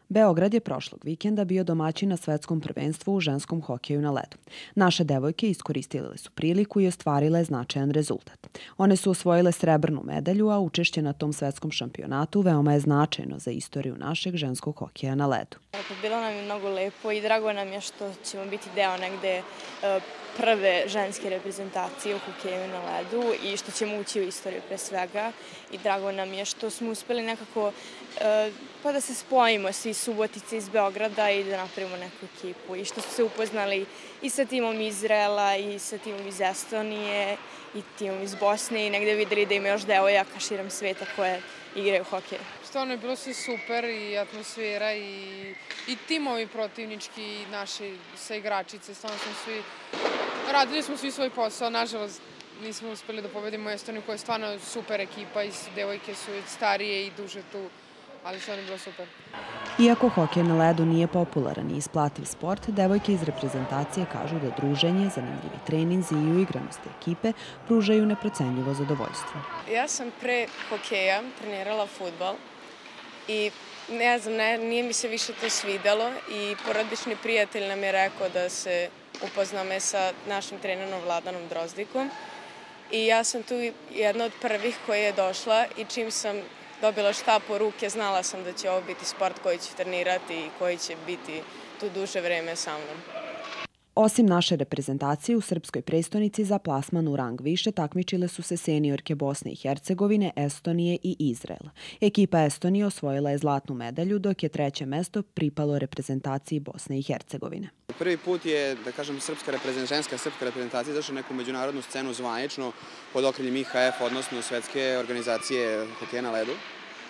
Beograd je prošlog vikenda bio domaćin na svetskom prvenstvu u ženskom hokeju na ledu. Naše devojke iskoristile su priliku i ostvarile značajan rezultat. One su osvojile srebrnu medalju, a učešće na tom svetskom šampionatu veoma je značajno za istoriju našeg ženskog hokeja na ledu. Bilo nam je mnogo lepo i drago nam je što ćemo biti deo negde prve ženske reprezentacije u hokeju na ledu i što ćemo ući u istoriju pre svega. I drago nam je što smo uspeli nekako da se spojimo svi Subotice iz Beograda i da napravimo neku ekipu. I što su se upoznali i sa timom Izraela i sa timom iz Estonije i timom iz Bosne i negde videli da ima još devojaka širom sveta koje igraju hokej. Stvarno je bilo sve super i atmosfera i timovi protivnički i naši sa igračice. Stvarno smo svi, radili smo svi svoj posao. Nažalost, nismo uspeli da pobedimo Estoniju koja je stvarno super ekipa i devojke su starije i duže tu, ali stvarno je bilo super. Iako hokej na ledu nije popularan i isplativ sport, devojke iz reprezentacije kažu da druženje, zanimljivi treninzi i uigranost ekipe pružaju neprocenljivo zadovoljstvo. Ja sam pre hokeja trenirala fudbal i ne znam, nije mi se više to svidelo i porodični prijatelj nam je rekao da se upozname sa našim trenerom Vladanom Drozdikom i ja sam tu jedna od prvih koja je došla i čim sam dobila štap u ruke, znala sam da će ovo biti sport koji će trenirati i koji će biti tu duže vreme sa mnom. Osim naše reprezentacije, u srpskoj prestonici za plasman u rang više takmičile su se seniorke Bosne i Hercegovine, Estonije i Izraela. Ekipa Estonije osvojila je zlatnu medalju, dok je treće mesto pripalo reprezentaciji Bosne i Hercegovine. Prvi put je, da kažem, ženska srpska reprezentacija izašla na neku međunarodnu scenu zvanično pod okriljem IHF, odnosno Svetske organizacije hokeja na ledu.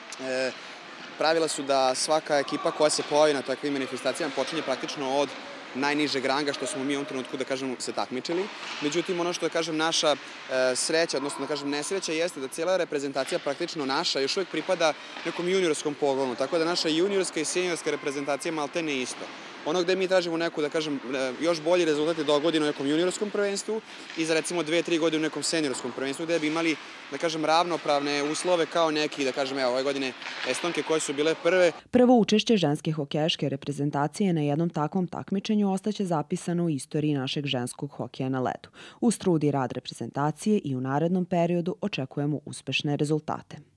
Pravila su da svaka ekipa koja se pojavi na takvim manifestacijama počinje praktično od najnižeg ranga, što smo mi u ovom trenutku, da kažem, se takmičili. Međutim, ono što, da kažem, naša sreća, odnosno, da kažem, nesreća jeste da cijela reprezentacija, praktično naša, još uvijek pripada nekom juniorskom pogonu. Tako da naša juniorska i seniorska reprezentacija malte ne isto. Ono gde mi tražimo neku, da kažem, još bolji rezultat je dogodine u nekom juniorskom prvenstvu i za recimo 2-3 godine u nekom seniorskom prvenstvu gde bi imali, da kažem, ravnopravne uslove kao neki, da kažem, ove godine Estonke koje su bile prve. Prvo učešće ženske hokejaške reprezentacije na jednom takvom takmičenju ostaće zapisano u istoriji našeg ženskog hokeja na ledu. Uz trud i rad reprezentacije i u narednom periodu očekujemo uspešne rezultate.